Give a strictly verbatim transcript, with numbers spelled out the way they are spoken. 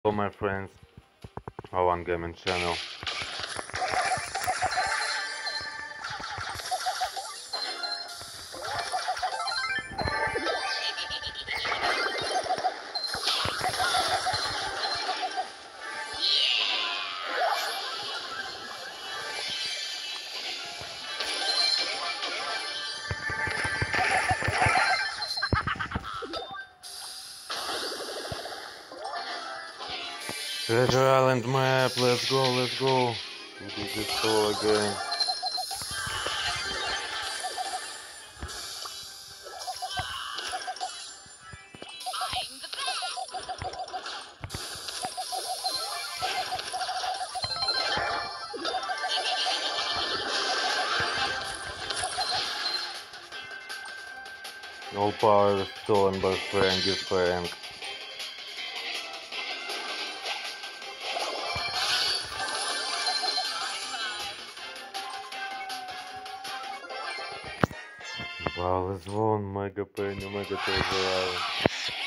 Hello my friends, VOVAN Gaming channel. Treasure Island map, let's go, let's go. We do this solo again. All power stolen by Frank is Frank. Brawl is won, Mega Penny, Mega Treasure Island.